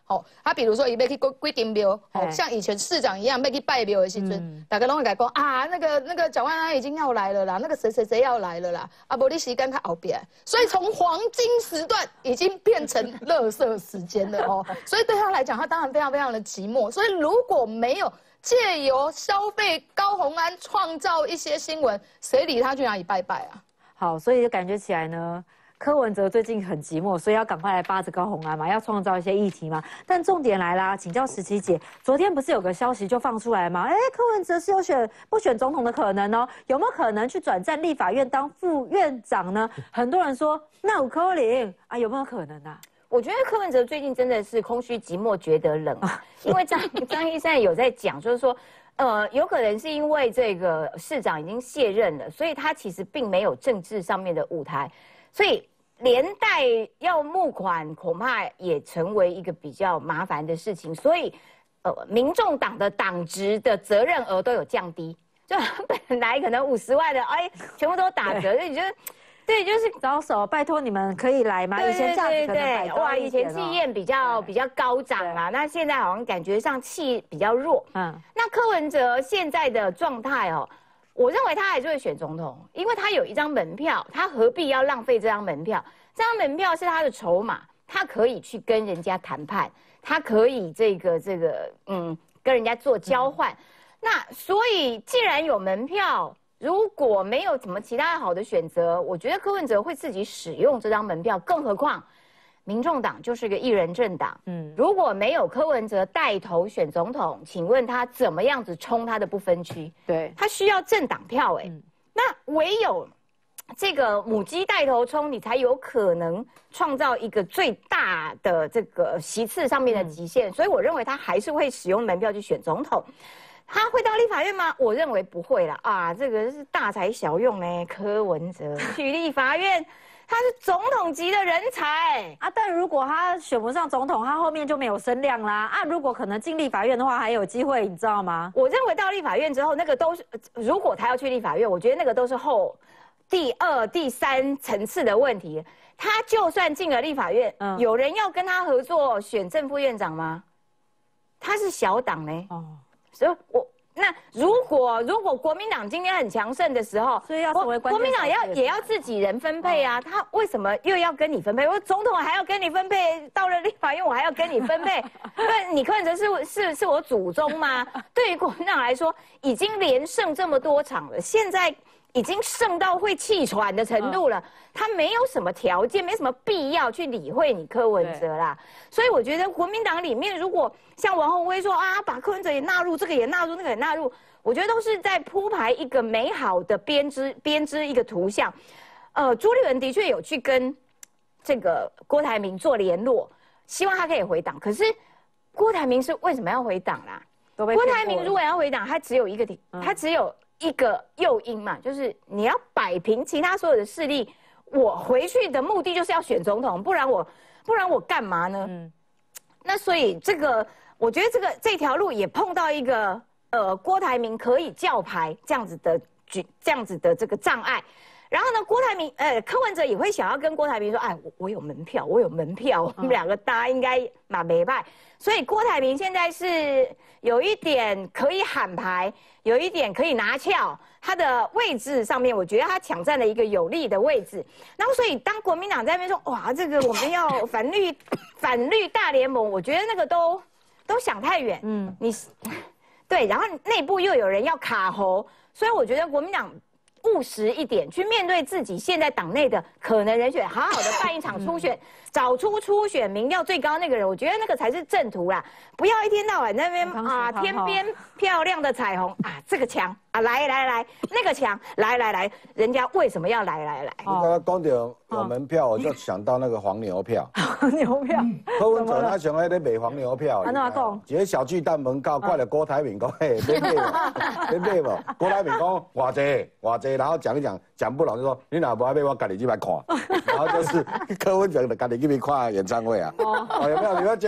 哦，他比如说伊要去规定庙，哦，像以前市长一样要去拜庙的时阵，大家拢会讲啊，那个蒋万安已经要来了啦，那个谁要来了啦，啊，无你时间较后边，所以从黄金时段已经变成垃圾时间了哦，所以对他来讲，他当然非常非常的寂寞，所以如果没有借由消费高虹安创造一些新闻，谁理他去哪里拜拜啊？ 好，所以就感觉起来呢。柯文哲最近很寂寞，所以要赶快来扒着高虹安嘛，要创造一些议题嘛。但重点来啦，请教17姐，昨天不是有个消息就放出来吗？柯文哲是有不选总统的可能哦，有没有可能去转战立法院当副院长呢？很多人说那有可能啊，有没有可能啊？ 我觉得柯文哲最近真的是空虚寂寞觉得冷，因为张医生有在讲，就是说。有可能是因为这个市长已经卸任了，所以他其实并没有政治上面的舞台，所以连带要募款恐怕也成为一个比较麻烦的事情。所以，民众党的党职的责任额都有降低，就本来可能50万的，全部都打折，所以你觉得。对，就是招手，拜托你们可以来吗？以前价值可能对，哇，以前气焰比较高涨啦，那现在好像感觉上气比较弱。那柯文哲现在的状态哦，我认为他还是会选总统，因为他有一张门票，他何必要浪费这张门票？这张门票是他的筹码，他可以去跟人家谈判，他可以跟人家做交换。那所以既然有门票。如果没有什么其他好的选择，我觉得柯文哲会自己使用这张门票。更何况，民众党就是个一人政党。如果没有柯文哲带头选总统，请问他怎么样子冲他的不分区？ 对， 他需要政党票那唯有这个母鸡带头冲，你才有可能创造一个最大的这个席次上面的极限。所以我认为他还是会使用门票去选总统。他会到立法院吗？我认为不会啦。啊，这个是大材小用呢。柯文哲去立法院，他是总统级的人才啊。但如果他选不上总统，他后面就没有声量啦。啊，如果可能进立法院的话，还有机会，你知道吗？ 我认为到立法院之后，那个都是，如果他要去立法院，我觉得那个都是第2、第3层次的问题。他就算进了立法院，有人要跟他合作选正副院长吗？他是小党呢。所以那如果国民党今天很强盛的时候， 所以要成为国民党也要自己人分配啊，他为什么又要跟你分配？我总统还要跟你分配，到了立法院我还要跟你分配？那你柯文哲是我祖宗吗？对于国民党来说，已经连胜这么多场了，现在已经胜到会气喘的程度了，他没有什么条件，没什么必要去理会你柯文哲啦。所以我觉得国民党里面，如果像王宏威说啊，把柯文哲也纳入，这个也纳入，那个也纳入，我觉得都是在铺排一个美好的编织一个图像。朱立伦的确有去跟这个郭台铭做联络，希望他可以回党。可是郭台铭是为什么要回党啦？郭台铭如果要回党，他只有一个诱因嘛，就是你要摆平其他所有的势力。我回去的目的就是要选总统，不然我干嘛呢？那所以我觉得这条路也碰到一个郭台铭可以叫牌这样子的这个障碍。然后呢，柯文哲也会想要跟郭台铭说，哎，我有门票，我们两个搭应该马没败。所以郭台铭现在是有一点可以喊牌，有一点可以拿翘，他的位置上面，我觉得他抢占了一个有利的位置。然后所以当国民党在那边说，哇，这个我们要反绿大联盟，我觉得那个都想太远。对，然后内部又有人要卡喉，所以我觉得国民党务实一点，去面对自己现在党内的可能人选，好好的办一场初选，找出初选民调最高那个人，我觉得那个才是正途啦，不要一天到晚在那边啊，天边漂亮的彩虹啊，这个墙啊，来，那个墙来，人家为什么要来？ 你刚刚讲到有门票，我就想到那个黄牛票。 黄牛票， 柯文哲他想要在卖黄牛票。 安怎讲？ 一个小巨蛋门口，看到郭台铭讲，嘿，要买无？郭台铭讲偌济，然后讲不拢就说，你哪不爱买，我家己去买看。然后就是柯文哲的家己去买看演唱会啊。有没有？你们觉得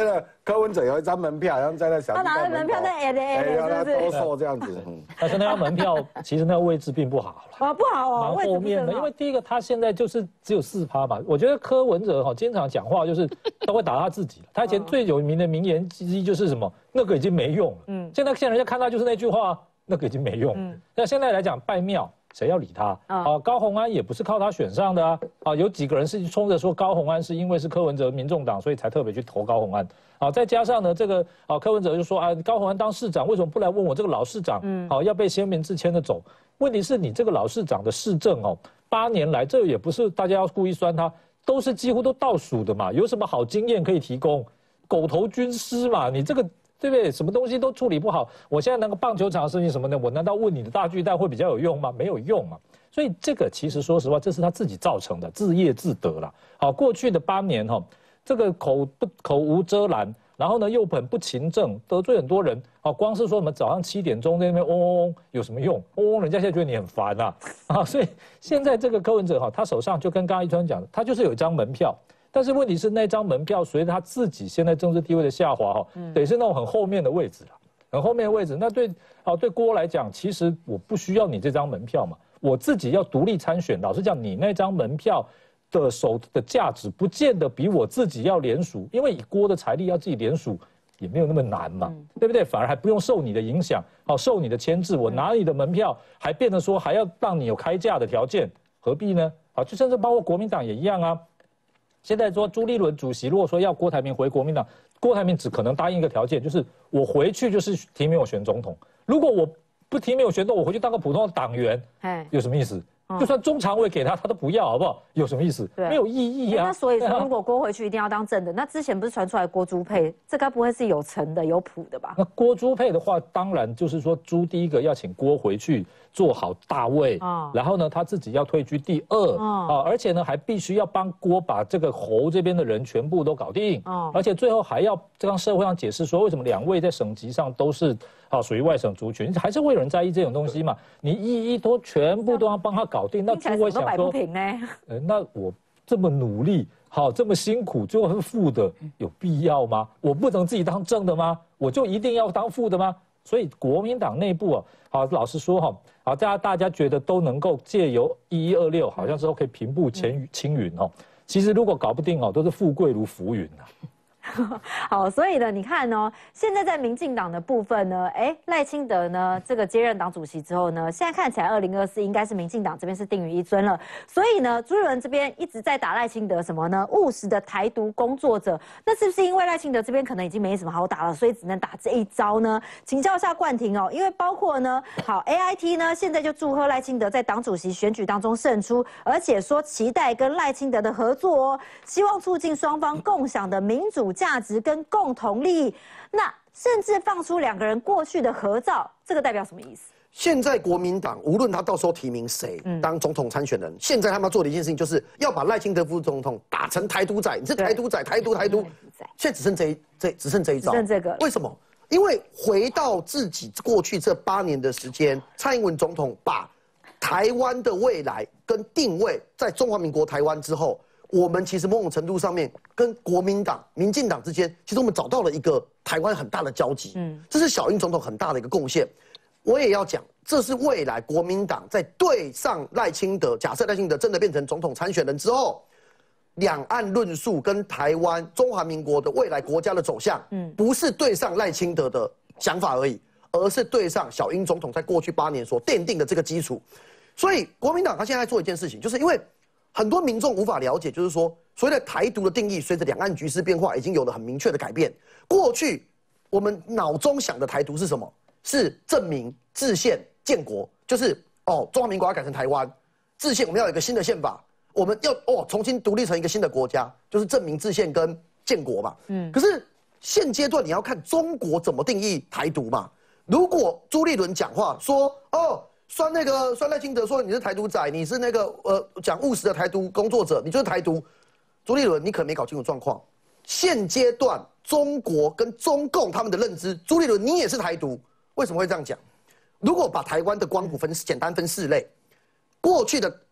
柯文哲有一张门票，然后在那小。 他拿着门票在是不是？兜售这样子。 但是那张门票其实那个位置并不好了。 不好哦， 蛮后面的，因为第一个他现在就是只有4%嘛。我觉得柯文哲经常讲话就是都会打他自己。他以前最有名的名言之一就是什么？那个已经没用了。现在人家看他就是那句话，那个已经没用。那现在来讲拜庙。谁要理他？高虹安也不是靠他选上的啊！有几个人是冲着说高虹安是因为是柯文哲民众党，所以才特别去投高虹安。再加上呢，这个柯文哲就说高虹安当市长为什么不来问我这个老市长？要被先民制牵着走。问题是你这个老市长的市政8年来，这也不是大家要故意酸他，都是几乎都倒数的嘛，有什么好经验可以提供？狗头军师嘛，你这个。对不对？什么东西都处理不好，我现在那个棒球场的事情什么的，我难道问你的大巨蛋会比较有用吗？没有用嘛。所以这个其实说实话，这是他自己造成的，自业自得了。过去的8年这个口无遮拦，然后呢又很不勤政，得罪很多人。光是说我们早上7点钟在那边嗡嗡嗡有什么用？嗡嗡，人家现在觉得你很烦所以现在这个柯文哲他手上就跟刚刚一川讲的，他就是有一张门票。但是问题是那张门票随着他自己现在政治地位的下滑得是那种很后面的位置了，很后面的位置。那对郭来讲，其实我不需要你这张门票嘛，我自己要独立参选。老实讲，你那张门票的价值不见得比我自己要联署，因为以郭的财力要自己联署也没有那么难嘛，对不对？反而还不用受你的影响，受你的牵制，我拿你的门票还变得说还要让你有开价的条件，何必呢？就甚至包括国民党也一样啊。现在说朱立伦主席如果说要郭台铭回国民党，郭台铭只可能答应一个条件，就是我回去就是提名我选总统。如果我不提名我选总统，我回去当个普通的党员，有什么意思？就算中常委给他都不要，好不好？有什么意思？没有意义啊。 那所以说，如果郭回去一定要当正的，那之前不是传出来郭朱配，这该不会是有成的、有谱的吧？ 那郭朱配的话，当然就是说朱第一个要请郭回去做好大位，然后呢他自己要退居第2，而且呢还必须要帮郭把这个侯这边的人全部都搞定，而且最后还要让社会上解释说为什么2位在省级上都是属于外省族群，还是会有人在意这种东西嘛？你一都全部都要帮他搞定，那诸位想说，那我这么努力，这么辛苦，最后是副的，有必要吗？我不能自己当正的吗？我就一定要当副的吗？所以国民党内部老实说大家觉得都能够借由1126，好像是都可以平步青云其实如果搞不定都是富贵如浮云好，所以呢，你看现在在民进党的部分呢，赖清德呢这个接任党主席之后呢，现在看起来2024应该是民进党这边是定于一尊了。所以呢，朱立伦这边一直在打赖清德什么呢？务实的台独工作者。那是不是因为赖清德这边可能已经没什么好打了，所以只能打这一招呢？请教一下冠廷因为包括呢，AIT 呢现在就祝贺赖清德在党主席选举当中胜出，而且说期待跟赖清德的合作希望促进双方共享的民主价值跟共同利益，那甚至放出2个人过去的合照，这个代表什么意思？ 现在国民党无论他到时候提名谁当总统参选人，现在他们要做的一件事情，就是要把赖清德副总统打成台独仔，你是台独仔，台独。现在只剩这一招， 只剩这个。 为什么？因为回到自己过去这8年的时间，蔡英文总统把台湾的未来跟定位在中华民国台湾之后。我们其实某种程度上面跟国民党、民进党之间，其实我们找到了一个台湾很大的交集。这是小英总统很大的一个贡献。我也要讲，这是未来国民党在对上赖清德，假设赖清德真的变成总统参选人之后，两岸论述跟台湾、中华民国的未来国家的走向，不是对上赖清德的想法而已，而是对上小英总统在过去8年所奠定的这个基础。所以国民党他现在做一件事情，就是因为很多民众无法了解，就是说所谓的台独的定义，随着两岸局势变化，已经有了很明确的改变。过去我们脑中想的台独是什么？是正名、制宪、建国，就是中华民国要改成台湾，制宪我们要有一个新的宪法，我们要重新独立成一个新的国家，就是正名、制宪跟建国嘛。可是现阶段你要看中国怎么定义台独嘛。如果朱立伦讲话说酸赖清德说你是台独仔，你是那个讲务实的台独工作者，你就是台独。朱立伦，你可能没搞清楚状况。现阶段中国跟中共他们的认知，朱立伦你也是台独。为什么会这样讲？如果把台湾的光谱简单分4类，过去的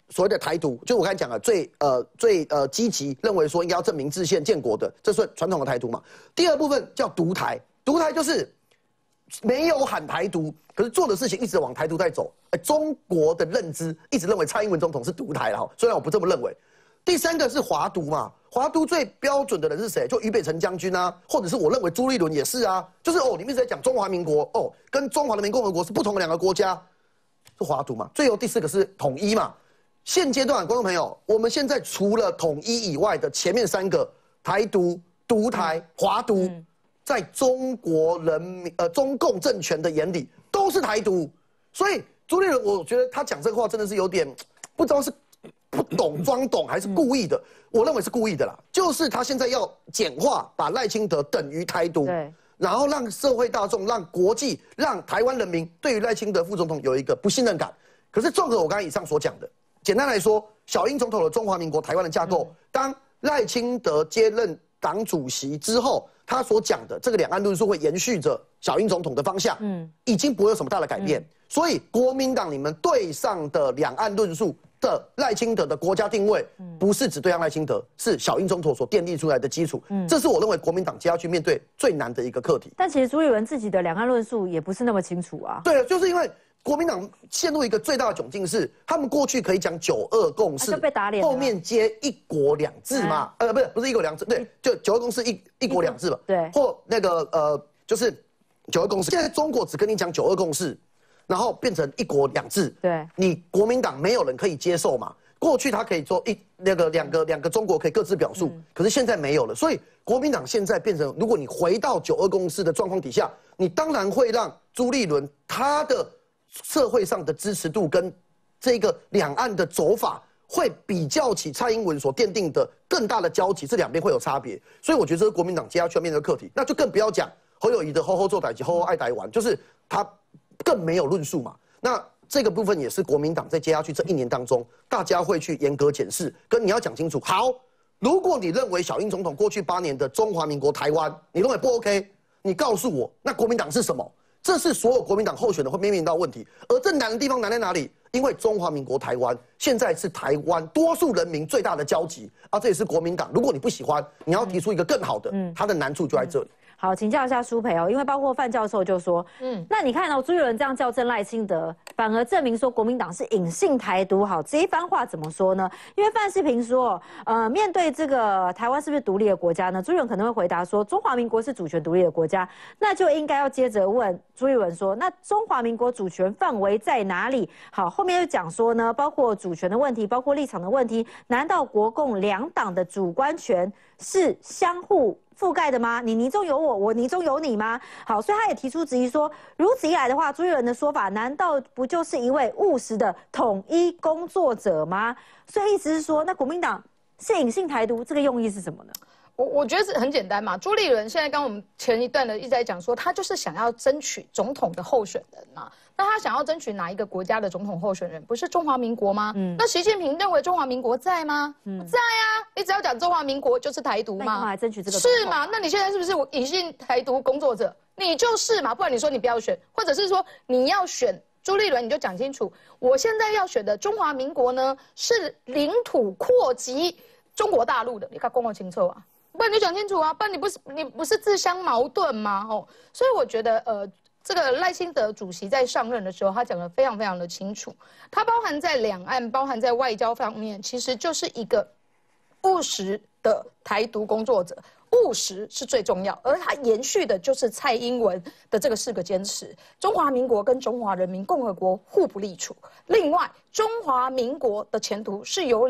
所谓的台独，就我刚才讲的最积极认为说应该要正名制宪建国的，这算传统的台独嘛。第二部分叫独台，独台就是没有喊台独，可是做的事情一直往台独在走。中国的认知一直认为蔡英文总统是独台了，虽然我不这么认为。第三个是华独嘛，华独最标准的人是谁？就俞北辰将军啊，或者是我认为朱立伦也是啊，就是你们一直在讲中华民国跟中华人民共和国是不同的两个国家，是华独嘛。最后第四个是统一嘛。现阶段观众朋友，我们现在除了统一以外的前面3个台独、独台、华独，在中国人民中共政权的眼里都是台独，所以朱立伦我觉得他讲这个话真的是有点不知道是不懂装懂还是故意的，我认为是故意的啦，就是他现在要简化，把赖清德等于台独，然后让社会大众、让国际、让台湾人民对于赖清德副总统有一个不信任感。可是综合我刚才以上所讲的，简单来说，小英总统的中华民国台湾的架构，当赖清德接任党主席之后，他所讲的这个两岸论述会延续着小英总统的方向，已经不会有什么大的改变。所以国民党你们对上的两岸论述的赖清德的国家定位，不是只对上赖清德，是小英总统所奠定出来的基础。这是我认为国民党接下去面对最难的一个课题。 但其实朱立伦自己的两岸论述也不是那么清楚啊。 对，就是因为国民党陷入一个最大的窘境是，他们过去可以讲9·2共识， 被打脸， 后面接1国2制嘛，不是1国2制，对，就9·2共识一国2制嘛， 对， 或那个就是9·2共识。现在中国只跟你讲9·2共识，然后变成1国2制， 对， 你国民党没有人可以接受嘛。过去他可以做两个中国可以各自表述，可是现在没有了，所以国民党现在变成，如果你回到9·2共识的状况底下，你当然会让朱立伦他的社会上的支持度跟这个两岸的走法会比较起蔡英文所奠定的更大的交集，这两边会有差别，所以我觉得这是国民党接下去要面对的课题。那就更不要讲侯友宜的吼做代志，吼爱台湾，就是他更没有论述嘛。那这个部分也是国民党在接下去这1年当中，大家会去严格检视，跟你要讲清楚。好，如果你认为小英总统过去8年的中华民国台湾，你认为不 OK， 你告诉我，那国民党是什么？这是所有国民党候选人会面临到问题，而这难的地方难在哪里？因为中华民国台湾现在是台湾多数人民最大的交集啊，这也是国民党。如果你不喜欢，你要提出一个更好的，它的难处就在这里。 好，请教一下舒培哦，因为包括范教授就说，那你看朱立伦这样校正赖清德，反而证明说国民党是隐性台独。好，这一番话怎么说呢？因为范世平说，面对这个台湾是不是独立的国家呢？朱立伦可能会回答说，中华民国是主权独立的国家，那就应该要接着问朱立伦说，那中华民国主权范围在哪里？好，后面又讲说呢，包括主权的问题，包括立场的问题，难道国共两党的主观权是相互覆盖的吗？你泥中有我，我泥中有你吗？好，所以他也提出质疑说，如此一来的话，朱立伦的说法难道不就是一位务实的统一工作者吗？所以意思是说，那国民党是隐性台独，这个用意是什么呢？ 我觉得是很简单嘛。朱立伦现在刚我们前一段的一直在讲说，他就是想要争取总统的候选人嘛。那他想要争取哪一个国家的总统候选人？不是中华民国吗？那习近平认为中华民国在吗？不在啊！你只要讲中华民国就是台独嘛。 来争取这个是吗？那你现在是不是隐性台独工作者？你就是嘛，不然你说你不要选，或者是说你要选朱立伦，你就讲清楚，我现在要选的中华民国呢是领土扩及中国大陆的，你看公共清楚啊。不然你讲清楚啊，不然你不是自相矛盾吗？所以我觉得这个赖清德主席在上任的时候，他讲得非常非常的清楚，他包含在两岸、包含在外交方面，其实就是一个务实的台独工作者。务实是最重要，而他延续的就是蔡英文的这个4个坚持：中华民国跟中华人民共和国互不隶属。另外，中华民国的前途是由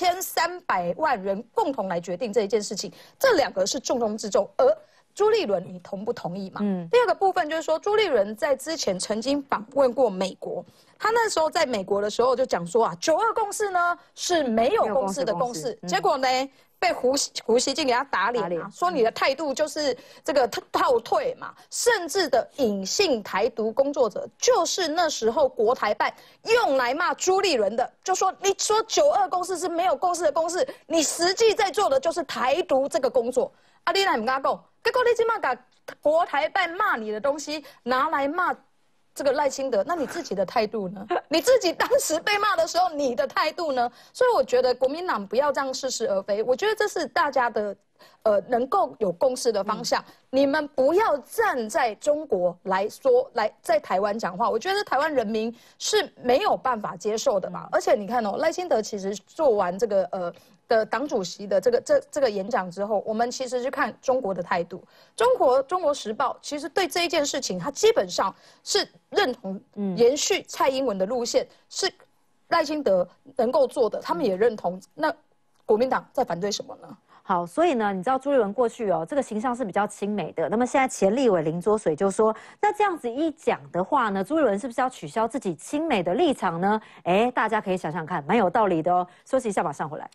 2300万人共同来决定这一件事情，这2个是重中之重。而朱立伦，你同不同意嘛？第二个部分就是说，朱立伦在之前曾经访问过美国，他那时候在美国的时候就讲说9·2共识呢是没有共识的共识，结果呢被胡锡进给他打脸啊，说你的态度就是这个倒退嘛，甚至的隐性台独工作者，就是那时候国台办用来骂朱立伦的，就说你说9·2共识是没有共识的共识，你实际在做的就是台独这个工作。啊，你来唔敢讲，结果你今嘛把国台办骂你的东西拿来骂这个赖清德，那你自己的态度呢？你自己当时被骂的时候，你的态度呢？所以我觉得国民党不要这样似是而非，我觉得这是大家的。能够有共识的方向，你们不要站在中国来说，来在台湾讲话，我觉得台湾人民是没有办法接受的嘛。而且你看哦，赖清德其实做完这个的党主席的这个演讲之后，我们其实去看中国的态度。中国时报其实对这一件事情，它基本上是认同延续蔡英文的路线，是赖清德能够做的，他们也认同。那国民党在反对什么呢？ 好，所以呢，你知道朱立伦过去这个形象是比较亲美的。那么现在前立委林卓水就说，那这样子一讲的话呢，朱立伦是不是要取消自己亲美的立场呢？大家可以想想看，蛮有道理的哦。休息一下，马上回来。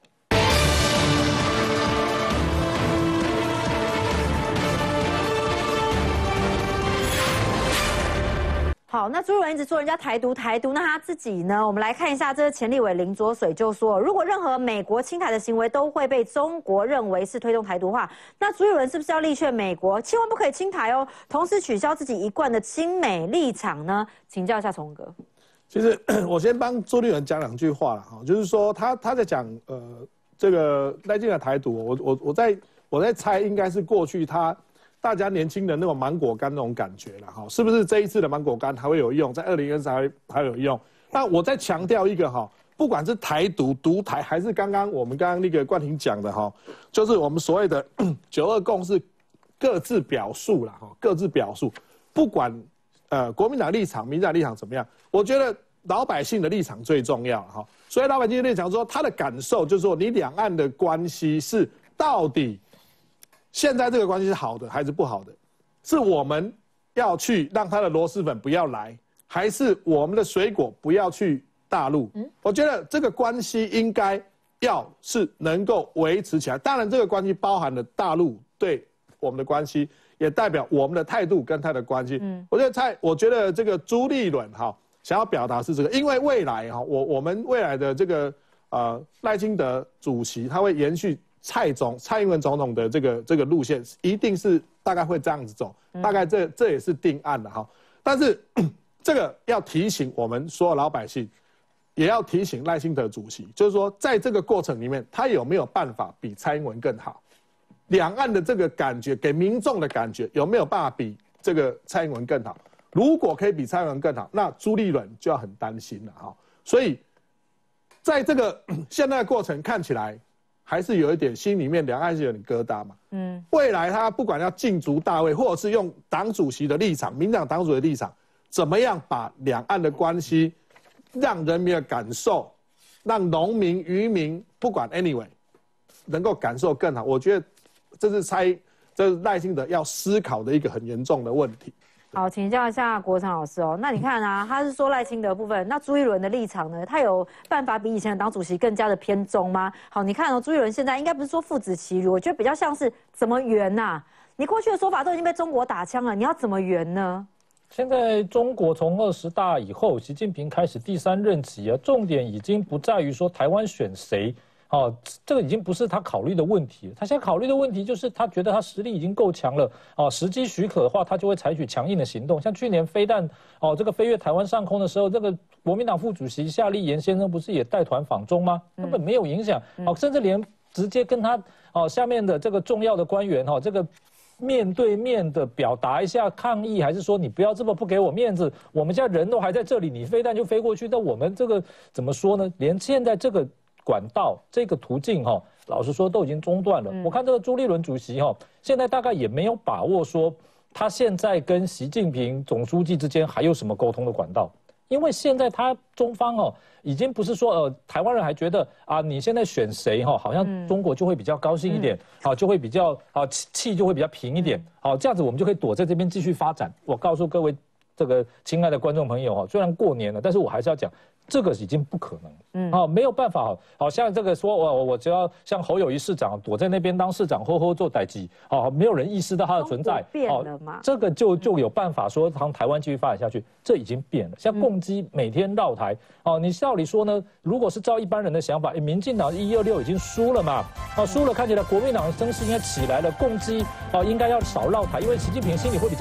好，那朱立伦一直说人家台独，那他自己呢？我们来看一下，这个前立委林卓水就说，如果任何美国亲台的行为都会被中国认为是推动台独化，那朱立伦是不是要力劝美国千万不可以亲台哦，同时取消自己一贯的亲美立场呢？请教一下崇哥。 其实我先帮朱立伦讲2句话了哈，就是说他在讲这个赖清德台独，我在猜应该是过去大家年轻人那种芒果干那种感觉了哈，是不是这一次的芒果干还会有用？在2023还有用？那我再强调一个哈，不管是台独、独台，还是我们刚刚那个冠廷讲的哈，就是我们所谓的9·2共识各自表述啦哈，各自表述，不管国民党立场、民进党立场怎么样，我觉得老百姓的立场最重要哈。所以老百姓的立场说，他的感受就是说，你两岸的关系是到底。现在这个关系是好的还是不好的？是我们要去让他的螺蛳粉不要来，还是我们的水果不要去大陆？我觉得这个关系应该要是能够维持起来。当然，这个关系包含了大陆对我们的关系，也代表我们的态度跟他的关系。我觉得这个朱立伦想要表达是这个，因为未来我们未来的这个赖清德主席他会延续。蔡英文总统的这个路线一定是大概会这样子走，大概这也是定案了哈。但是这个要提醒我们所有老百姓，也要提醒赖清德主席，就是说在这个过程里面，他有没有办法比蔡英文更好？两岸的这个感觉给民众的感觉有没有办法比这个蔡英文更好？如果可以比蔡英文更好，那朱立伦就要很担心了哈。所以在这个现在的过程看起来。还是有一点心里面两岸是有点疙瘩嘛。未来他不管要竞逐大位，或者是用党主席的立场、民进党党主席的立场，怎么样把两岸的关系让人民的感受，让农民、渔民不管 anyway 能够感受更好？我觉得这是赖清德要思考的一个很严重的问题。 好，请教一下国成老师哦。那你看啊，他是说赖清德部分，那朱立伦的立场呢？他有办法比以前的党主席更加的偏中吗？好，你看哦，朱立伦现在应该不是说父子骑驴，我觉得比较像是怎么圆呐？你过去的说法都已经被中国打枪了，你要怎么圆呢？ 现在中国从20大以后，习近平开始第3任期重点已经不在于说台湾选谁。这个已经不是他考虑的问题了。他现在考虑的问题就是他觉得他实力已经够强了，时机许可的话，他就会采取强硬的行动。像去年飞弹这个飞越台湾上空的时候，这个国民党副主席夏立言先生不是也带团访中吗？根本没有影响，甚至连直接跟他下面的这个重要的官员这个面对面的表达一下抗议，还是说你不要这么不给我面子？我们现在人都还在这里，你飞弹就飞过去，那我们这个怎么说呢？连现在这个管道这个途径老实说都已经中断了。我看这个朱立伦主席现在大概也没有把握说他现在跟习近平总书记之间还有什么沟通的管道，因为现在他中方已经不是说台湾人还觉得你现在选谁好像中国就会比较高兴一点，就会比较气就会比较平一点，这样子我们就可以躲在这边继续发展。我告诉各位这个亲爱的观众朋友虽然过年了，但是我还是要讲。这个已经不可能，没有办法，好像这个说我只要像侯友宜市长躲在那边当市长，做代志，没有人意识到他的存在， 变了嘛？ 这个就有办法说让台湾继续发展下去，这已经变了。像共机每天绕台，你照理说呢，如果是照一般人的想法，民进党126已经输了嘛，输了看起来国民党声势应该起来了，共机应该要少绕台，因为习近平心里会比较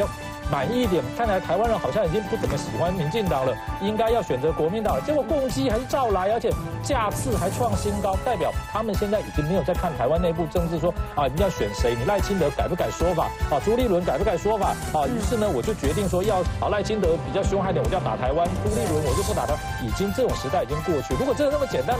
满意一点，看来台湾人好像已经不怎么喜欢民进党了，应该要选择国民党了。结果共机还是照来，而且架次还创新高，代表他们现在已经没有在看台湾内部政治说啊，你要选谁，你赖清德改不改说法啊，朱立伦改不改说法啊？于是呢，我就决定说要赖清德比较凶悍点，我就要打台湾，朱立伦我就不打他。已经这种时代已经过去，如果真的那么简单。